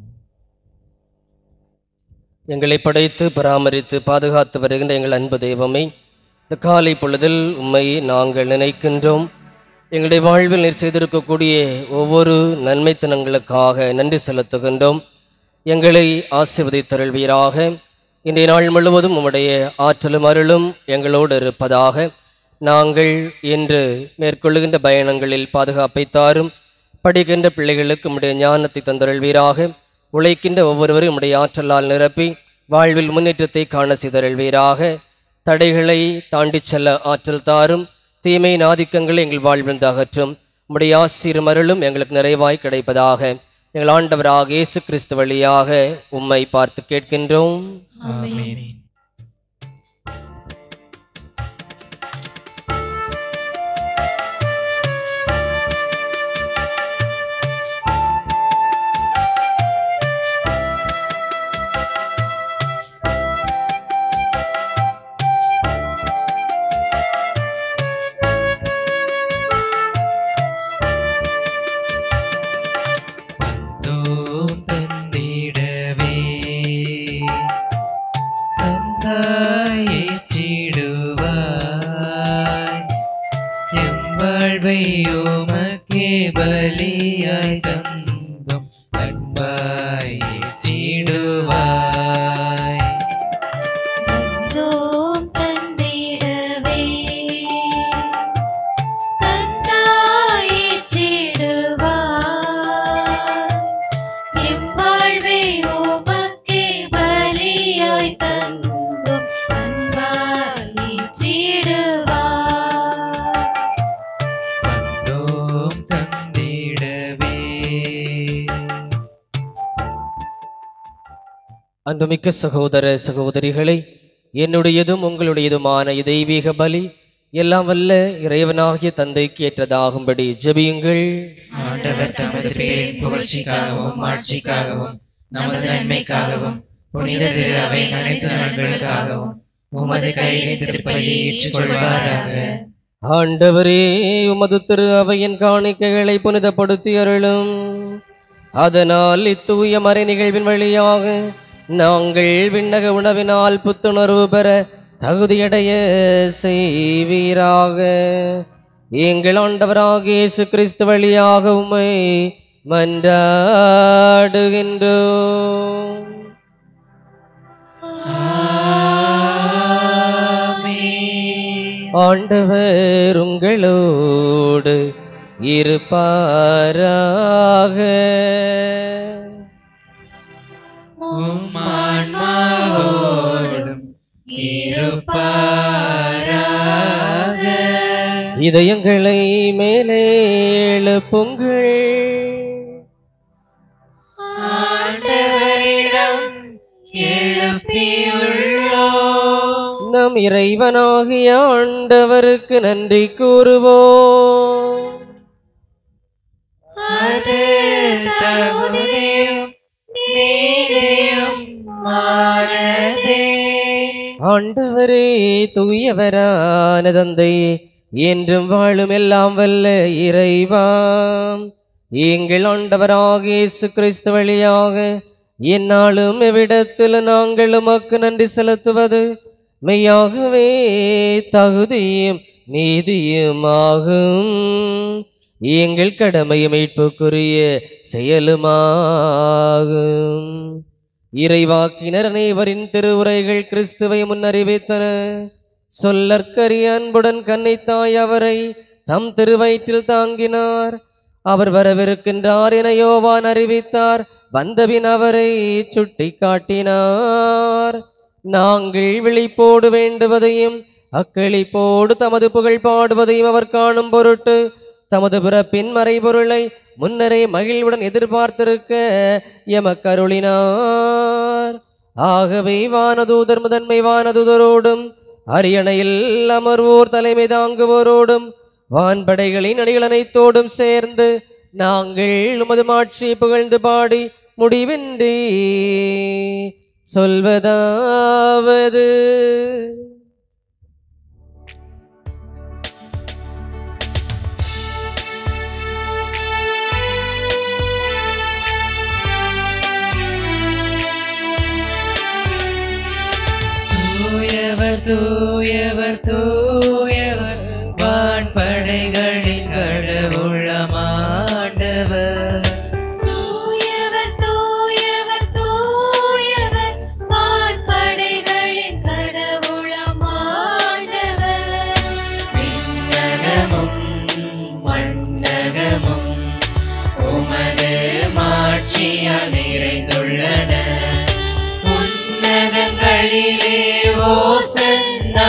எங்களை படைத்து பராமரித்து பாதுகாத்து வருகின்ற எங்கள் அன்பு தெய்வமே, இந்த காலை பொழுதில் உம்மை நாங்கள் நினைக்கின்றோம். எங்களுடைய வாழ்வில் நீர் செய்திருக்கக்கூடிய ஒவ்வொரு நன்மைத்தனங்களுக்காக நன்றி செலுத்துகின்றோம். எங்களை ஆசீர்வதித்தருள்வீராக. இன்றைய நாள் முழுவதும் உம்முடைய ஆற்றலும் அருளும் எங்களோடு இருப்பதாக. நாங்கள் இன்று மேற்கொள்ளுகின்ற பயணங்களில் பாதுகாப்பை தாரும். படிக்கின்ற பிள்ளைகளுக்கு உம்முடைய ஞானத்தை தந்தருள்வீராக. உழைக்கின்ற ஒவ்வொருவரும் உம்முடைய ஆற்றலால் நிரப்பி வாழ்வில் முன்னேற்றத்தை காண செய்தருள்வீராக. தடைகளை தாண்டி செல்ல ஆற்றல் தாரும். தீமையின் ஆதிக்கங்களை எங்கள் வாழ்விலிருந்து அகற்றும். உம்முடைய ஆசீரும் அருளும் எங்களுக்கு நிறைவாய் கிடைப்பதாக. எங்கள் ஆண்டவராக இயேசு கிறிஸ்து வழியாக உம்மை பார்த்து கேட்கின்றோம். ஆமென். பலியாய் தந்தும் அன்பாய் சீடுவாய். தந்தோம் தந்திடவே தந்தாயே சீடுவாய். எம் வாழ்வை உமக்கே பலியாய் தந்தும் அன்பாய் சீடுவாய். அன்புமிக்க சகோதர சகோதரிகளை, என்னுடையதும் உங்களுடையதுமான தெய்வீக பலி எல்லாம் வல்ல இறைவனாகிய தந்தைக்கு ஏற்றதாகும்படி ஜெபியுங்கள். ஆண்டவர் தமது பேரின் புகழ்ச்சிக்காகவும் மாட்சிக்காகவும் நமது நன்மைக்காகவும் புனித திரு அவை அனைத்து நலன்களுக்காகவும் உமது கையில் திருப்பலியை ஏற்றுக்கொள்வாராக. ஆண்டவரே, உமது திரு அவையின் காணிக்கைகளை புனிதப்படுத்தி அருளும். அதனால் இத்தூய மறை நிகழ்வின் வழியாக நாங்கள் விண்ணக உணவினால் புத்துணர்வு பெற தகுதியடைய செய்வீராக. எங்கள் ஆண்டவராக இயேசு கிறிஸ்து வழியாக உம்மை மன்றாடுகின்றோம். ஆண்டவர் உங்களோடு இருப்பாராக. ஆன்மாவோடும் இருப்பாராக. இதயங்களை மேலே எழுப்புங்கள். ஆண்டவரிடம் எழுப்பியுள்ளோம். நம் இறைவனாகிய ஆண்டவருக்கு நன்றி கூறுவோம். அது தகுதியும் நீதியுமானதே. ஆண்டவரே, தூயவரான தந்தையே, என்றும் வாழும் எல்லாம் வல்ல இறைவாம், எங்கள் ஆண்டவராக இயேசு கிறிஸ்து வழியாக எந்நாளும் எவ்விடத்தில் நாங்கள் உமக்கு நன்றி செலுத்துவது மெய்யாகவே தகுதியும் நீதியுமாகும். எங்கள் கடமையும் மீட்புக்குரிய செயலுமாகும். இறைவாக்கினர் அனைவரின் திருவுரைகள் கிறிஸ்துவை முன்னறிவித்தன. சொல்லற்கரிய அன்புடன் கன்னித்தாய் அவரை தம் திருவயிற்றில் தாங்கினார். அவர் வரவிருக்கின்றார் என யோவான் அறிவித்தார். வந்தபின் அவரை சுட்டி காட்டினார். நாங்கள் விழிப்போடு வேண்டுவதையும் அக்களிப்போடு தமது புகழ் பாடுவதையும் அவர் காணும் பொருட்டு தமது பிறப்பின் மறைபொருளை முன்னரே மகிழ்வுடன் எதிர்பார்த்திருக்க எமக்கருளினார். ஆகவே வானதூதர் முதன்மை வானதூதரோடும் அரியணையில் அமர்வோர் தலைமை தாங்குவோரோடும் வான்படைகளின் அணிகள் அனைத்தோடும் சேர்ந்து நாங்கள் உமது மாட்சியை புகழ்ந்து பாடி முடிவின்றி சொல்வதாவது தூயவர் தூயவர் தூயவர் வான்படைகளின் கடவுளமாண்டவர். தூயவர் தூயவர் தூயவர் வான்படைகளின் கடவுளமாண்டவர். விண்ணகமும் மண்ணகமும் உமது மாட்சியால் நிறைந்துள்ளன. உன்னதங்களிலே ஓசன்னா,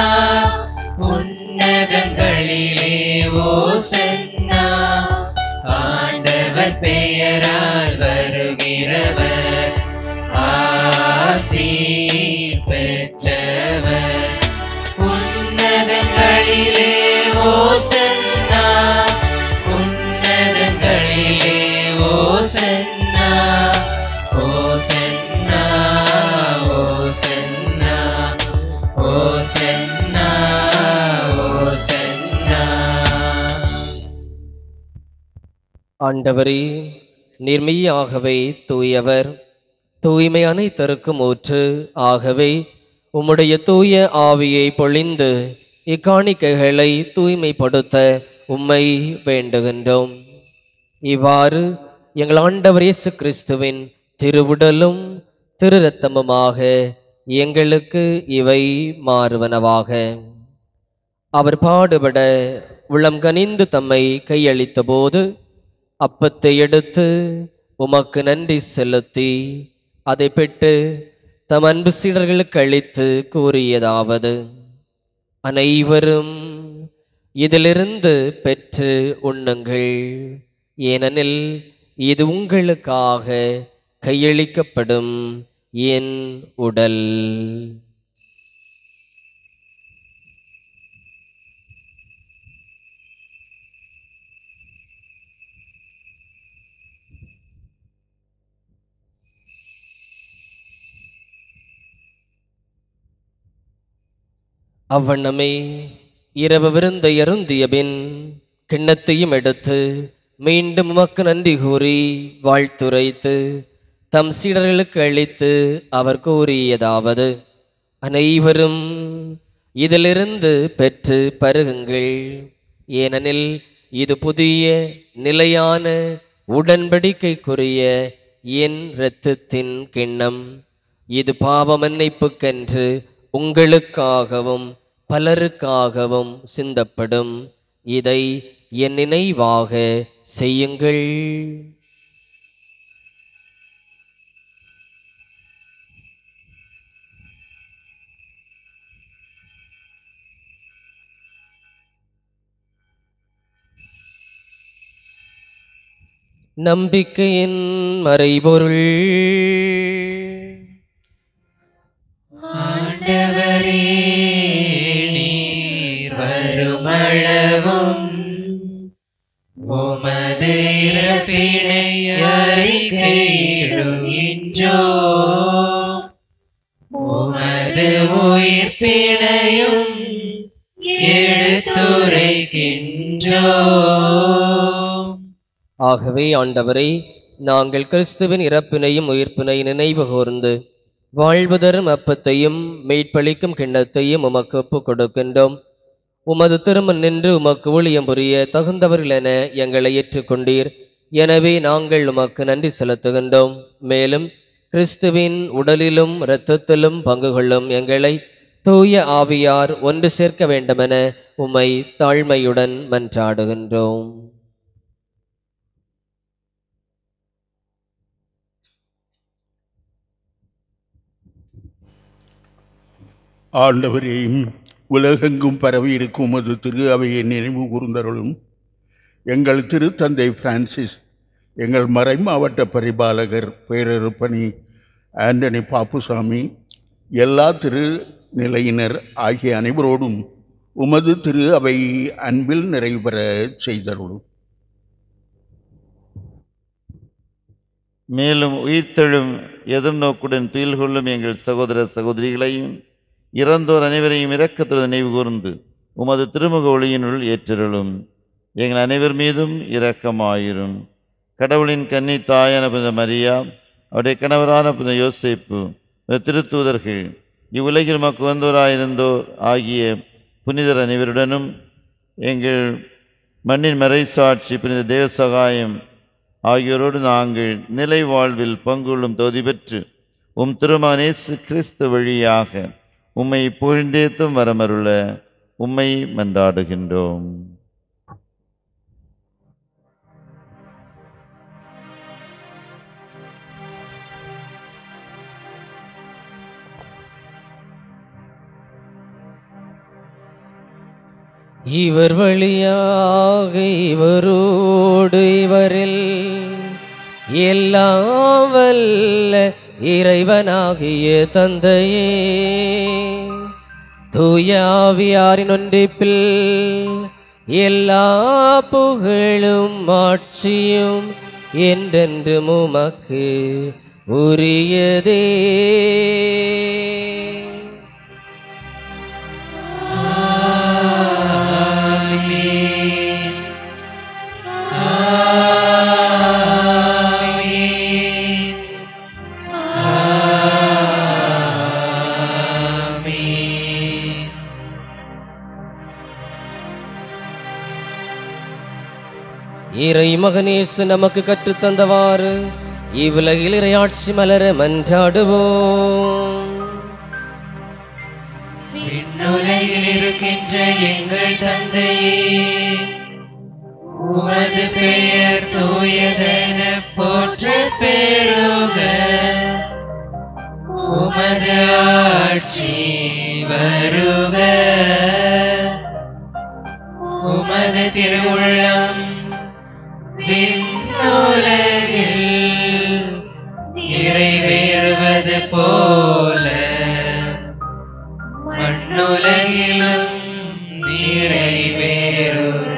உன்னதங்களிலே ஓசன்னா. ஆண்டவர் பெயரால் வருகிறவர் ஆசி பெற்றவர். உன்னதங்களிலே ஓசன்னா, உன்னதங்களிலே ஓசன்னா. ஓசன்னா ஓசன்னா ஓசன்னா ஓசன்னா. ஆண்டவரே, நீர்மையாகவே தூயவர், தூய்மை அனைத்தருக்கும் ஊற்று. ஆகவே உம்முடைய தூய ஆவியை பொழிந்து இக்காணிக்கைகளை தூய்மைப்படுத்த உம்மை வேண்டுகின்றோம். இவ்வாறு எங்கள் ஆண்டவர் இயேசு கிறிஸ்துவின் திருவுடலும் திரு இரத்தமுமாக எங்களுக்கு இவை மாறுவனவாக. அவர் பாடுபட உளம் கனிந்து தம்மை கையளித்த போது அப்பத்தை எடுத்து உமக்கு நன்றி செலுத்தி அதை பெற்று தம் அன்பு சீடர்களுக்கு அளித்து கூறியதாவது: அனைவரும் இதிலிருந்து பெற்று உண்ணுங்கள், ஏனெனில் இது உங்களுக்காக கையளிக்கப்படும் என் உடல். அவ்வண்ணமே இரவு விருந்தை அருந்திய பின் கிண்ணத்தையும் எடுத்து மீண்டும் உமக்கு நன்றி கூறி வாழ்த்துரைத்து தம் சீடர்களுக்கு அளித்து அவர் கூறியதாவது: அனைவரும் இதிலிருந்து பெற்று பருகுங்கள், ஏனெனில் இது புதிய நிலையான உடன்படிக்கைக்குரிய என் இரத்தத்தின் கிண்ணம். இது பாவ மன்னிப்புக்கென்று உங்களுக்காகவும் பலருக்காகவும் சிந்தப்படும். இதை என் நினைவாக செய்யுங்கள். நம்பிக்கையின் மறைபொருள். ஆண்டவரே, நீர் வருமளவும் உமது இறப்பினை அறிக்கையிடுகின்றோம், உமது உயிர்ப்பினையும் எடுத்துரைக்கின்றோம். ஆகவே ஆண்டவரே, நாங்கள் கிறிஸ்துவின் இறப்பினையும் உயிர்ப்பினை நினைவு கூர்ந்து வாழ்வு தரும் அப்பத்தையும் மீட்பளிக்கும் கிண்ணத்தையும் உமக்கு ஒப்புக் கொடுக்கின்றோம். உமது திருமண் நின்று உமக்கு ஊழியம் புரிய தகுந்தவர்கள் என எங்களை ஏற்றுக்கொண்டீர். எனவே நாங்கள் உமக்கு நன்றி செலுத்துகின்றோம். மேலும் கிறிஸ்துவின் உடலிலும் இரத்தத்திலும் பங்கு கொள்ளும் எங்களை தூய ஆவியார் ஒன்று சேர்க்க வேண்டுமென உம்மை தாழ்மையுடன் மன்றாடுகின்றோம். ஆண்டவரையும் உலகெங்கும் பரவி இருக்கும் உமது திரு அவையை நினைவு கூர்ந்தருளும். எங்கள் திருத்தந்தை பிரான்சிஸ், எங்கள் மறைமாவட்ட பரிபாலகர் பேரருப்பணி ஆண்டனி பாப்புசாமி, எல்லா திரு நிலையினர் ஆகிய அனைவரோடும் உமது திரு அவை அன்பில் நிறைவு பெற செய்தருளும். மேலும் உயிர்த்தெழும் எதிர்நோக்குடன் துயில் கொள்ளும் எங்கள் சகோதர சகோதரிகளையும் இறந்தோர் அனைவரையும் இரக்கத்துடன் நினைவு கூர்ந்து உமது திருமுக ஒளியினுள் ஏற்றருளும். எங்கள் அனைவர் மீதும் இரக்கமாயிரும். கடவுளின் கன்னி தாயான புனித மரியா, அவருடைய கணவரான புனித யோசேப்பு, திருத்தூதர்கள், இவ்வுலகில் மக்கு வந்தோராயிருந்தோர் ஆகிய புனிதர் அனைவருடனும் எங்கள் மண்ணின் மறைசாட்சி புனித தேவசகாயம் ஆகியோரோடு நாங்கள் நிலை வாழ்வில் பங்குள்ளும் தகுதி பெற்று உம் திருமகன் இயேசு கிறிஸ்து வழியாக உம்மை புகழ்ந்தேத்தும் வரமருள உம்மை மன்றாடுகின்றோம். இவர் வழியாக இவரோடு இவரில் எல்லாம் வல்ல இறைவனாகிய தந்தையே, தூய ஆவியாரின் ஒன்றிப்பில் எல்லா புகழும் ஆட்சியும் என்றென்று உமக்கு உரியதே. இறை மகனேசு நமக்கு கற்றுத்தந்தவாறு இவ்வுலகில் இறையாட்சி மலர மன்றாடுவோம். விண்ணுலகில் இருக்கின்ற எங்கள் தந்தையே, உமது பெயர் தூயதென போற்றப் பெறுக. உமது ஆட்சி வருக. உமது திருவுள்ளம் விண்ணுலகில் நிறைவேறுவது போல மண்ணுலகிலும் நிறைவேறுக.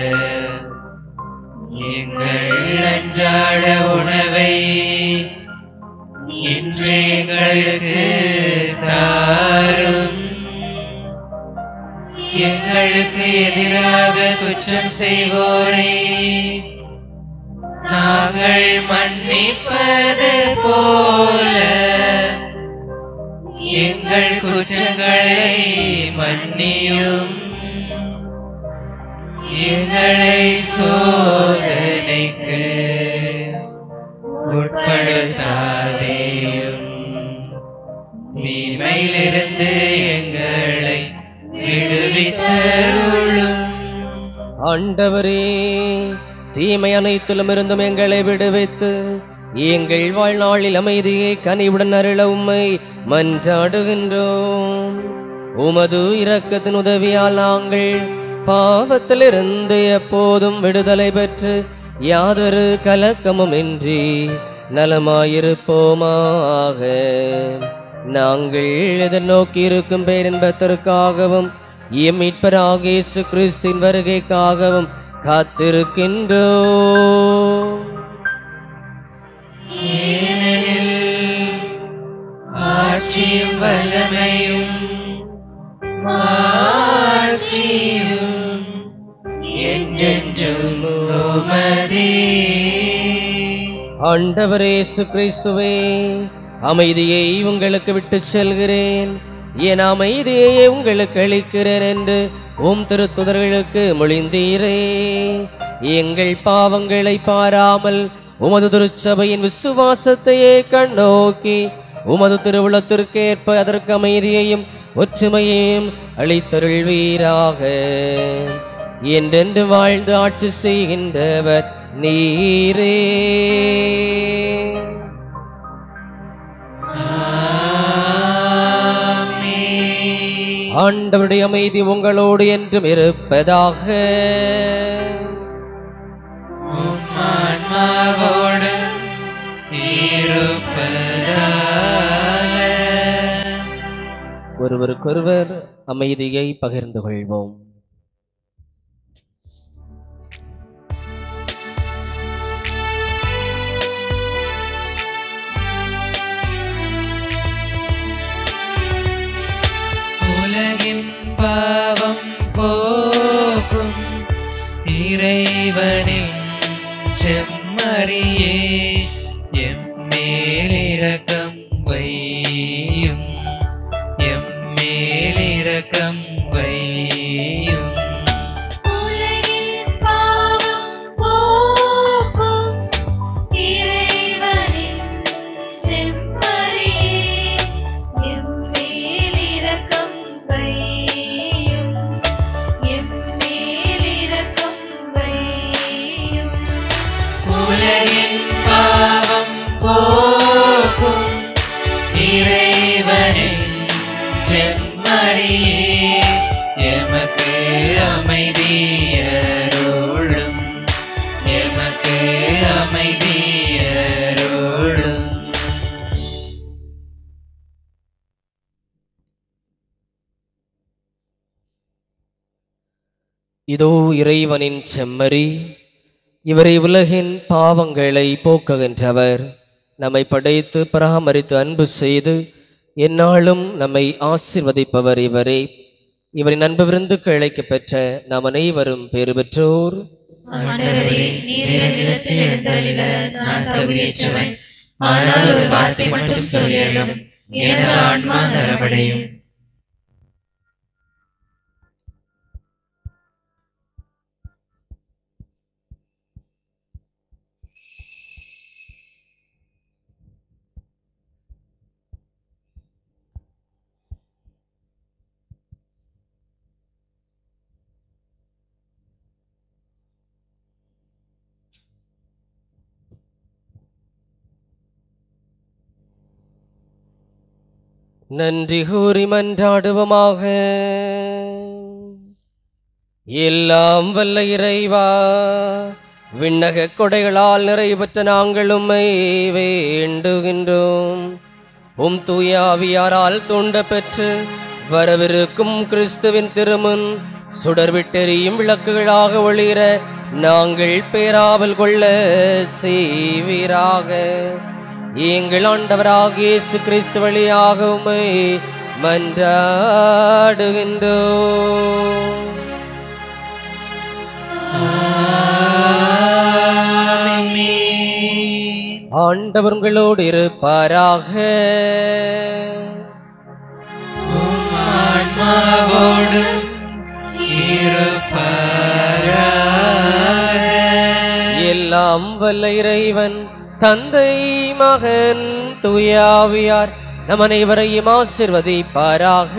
எங்கள் அன்றாட உணவை இன்று எங்களுக்கு தாரும். எங்களுக்கு எதிராக குற்றம் செய்வோரை நாங்கள் மன்னிப்பது போல எங்கள் குற்றங்களை மன்னியும். எங்களை சோதனைக்கு உட்படுத்தாதேயும், தீமையிலிருந்து எங்களை விடுவித்தருளும். ஆண்டவரே, தீமை அனைத்திலும் இருந்தும் எங்களை விடுவித்து எங்கள் வாழ்நாளில் அமைதியை கனிவுடன் அருள உம்மை மன்றாடுகின்றோம். உமது இரக்கத்தின் உதவியால் நாங்கள் பாவத்திலிருந்து எப்போதும் விடுதலை பெற்று யாதொரு கலக்கமும் இன்றி நலமாயிருப்போமாக. நாங்கள் எதிர்நோக்கி இருக்கும் பேரின்பத்திற்காகவும் எம் மீட்பராகிய இயேசு கிறிஸ்துவின் வருகைக்காகவும் காத்திருக்கின்றோம். ஏனெனில் ஆட்சியும் வல்லமையும் மாட்சியும் என்றென்றும் உமதே. ஆண்டவரே இயேசு கிறிஸ்துவே, அமைதியை உங்களுக்கு விட்டுச் செல்கிறேன், என் அமைதியை உங்களுக்கு அளிக்கிறேன் என்று உம் திருத்துதர்களுக்கு மொழிந்தீரே. எங்கள் பாவங்களை பாராமல் உமது திருச்சபையின் விசுவாசத்தையே கண்ணோக்கி உமது திருவுளத்திற்கேற்ப அதற்கு அமைதியையும் ஒற்றுமையையும் அளித்தருள்வீராக. என்றென்று வாழ்ந்து ஆட்சி செய்கின்றவர் நீரே. ஆண்டவருடைய அமைதி உங்களோடு என்றும் இருப்பதாக. ஒருவருக்கொருவர் அமைதியை பகிர்ந்து கொள்வோம். உலகின் பாவம் போக்கும் இறைவனின் செம்மறியே எம்மேல் இரக்கம் வையும் எம்மேல் இரக்கம் வையும் உலகின் பாவம் போக்கும் இறைவனின் செம்மறியே எம்மேல் இரக்கம் வையும் எம்மேல் இரக்கம் வையும் உலகின் பாவம் போக்கும் இறைவனின் செம்மறியே எமக்கு அமைதியருளும் எமக்கு அமைதியருளும். இதோ இறைவனின் செம்மறி, இவரை உலகின் பாவங்களை போக்குகின்றவர். நம்மை படைத்து பராமரித்து அன்பு செய்து எந்நாளும் நம்மை ஆசீர்வதிப்பவர் இவரே. இவரின் அன்பு விருந்துக்கு அழைக்கப் பெற்ற நாம் அனைவரும் பேறு பெற்றோர். ஆண்டவரே, நீர் என் இல்லத்தில் எழுந்தருளி வர நான் தகுதியற்றவன். ஆனால் ஒரு வார்த்தை மட்டும் சொல்லியருளும், எனது ஆன்மா நலமடையும். நன்றி கூறி மன்றாடுவோமாக. எல்லாம் வல்ல இறைவா, விண்ணக கொடைகளால் நிறைவுற்ற நாங்கள் உம்மை வேண்டுகின்றோம். உம் தூய ஆவியாரால் தூண்ட பெற்று வரவிருக்கும் கிறிஸ்துவின் திருமுன் சுடர்விட்டெறியும் விளக்குகளாக ஒளிர நாங்கள் பேராவல் கொள்ள செய்வீராக. எங்கள் ஆண்டவராகிய இயேசு கிறிஸ்து வழியாக உம்மை மன்றாடுகின்றோம். ஆண்டவர் உங்களோடு இருப்பாராக. ஆன்மாவோடும் இருப்பாராக. எல்லாம் வல்ல இறைவன் தந்தை மகன் தூய ஆவியார் நம் அனைவரையும் ஆசீர்வதிப்பாராக.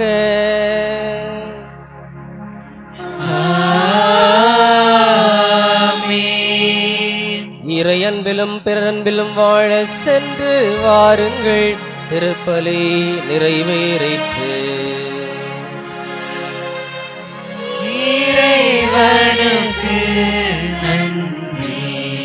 இறை அன்பிலும் பிறன்பிலும் வாழ சென்று வாருங்கள். திருப்பலி நிறைவேறிற்று. இறைவனுக்கு நன்றி.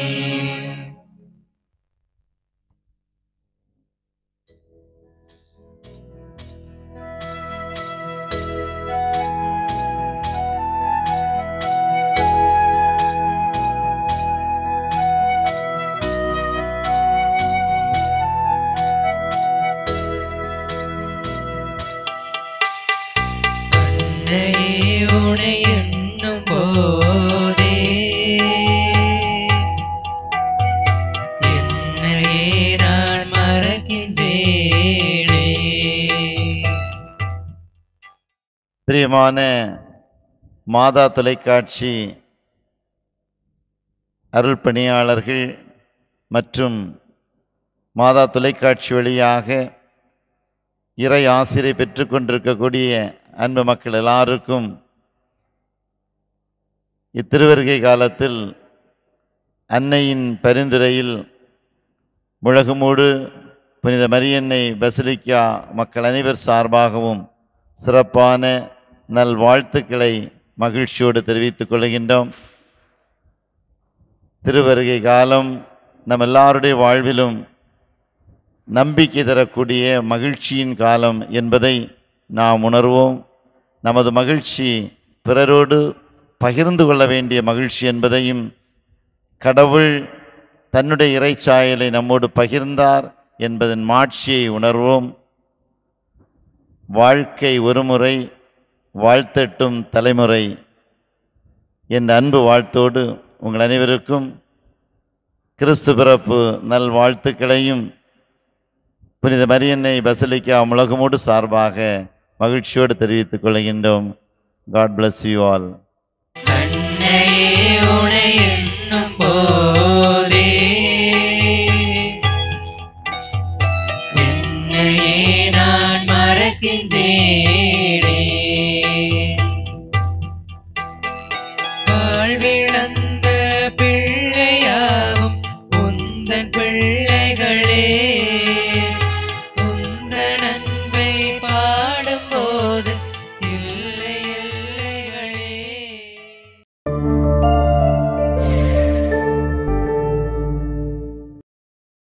உனை என்னும் போதே என்னையே நான் மறக்கின்றேனே. பிரியமான மாதா தொலைக்காட்சி அருள் பணியாளர்கள் மற்றும் மாதா தொலைக்காட்சி வழியாக இறை ஆசிரியை பெற்றுக்கொண்டிருக்கக்கூடிய அன்பு மக்கள் எல்லாருக்கும் இத்திருவருகை காலத்தில் அன்னையின் பரிந்துரையில் முழகுமூடு புனித மரியன்னை பசிலிக்கா மக்கள் அனைவர் சார்பாகவும் சிறப்பான நல்வாழ்த்துக்களை மகிழ்ச்சியோடு தெரிவித்துக் கொள்கின்றோம். திருவருகை காலம் நம் எல்லாருடைய வாழ்விலும் நம்பிக்கை தரக்கூடிய மகிழ்ச்சியின் காலம் என்பதை நாம் உணர்வோம். நமது மகிழ்ச்சி பிறரோடு பகிர்ந்து கொள்ள வேண்டிய மகிழ்ச்சி என்பதையும், கடவுள் தன்னுடைய இறைச்சாயலை நம்மோடு பகிர்ந்தார் என்பதன் மாட்சியை உணர்வோம். வாழ்க்கை ஒரு முறை, வாழ்த்தட்டும் தலைமுறை என் அன்பு வாழ்த்தோடு உங்கள் அனைவருக்கும் கிறிஸ்து பிறப்பு நல் வாழ்த்துக்களையும் புனித மரியன்னை பசிலிக்கா உலகமோடு சார்பாக மகிழ்ச்சியோடு தெரிவித்துக் கொள்கின்றோம். God bless you all. நான் மறக்கின்றேன்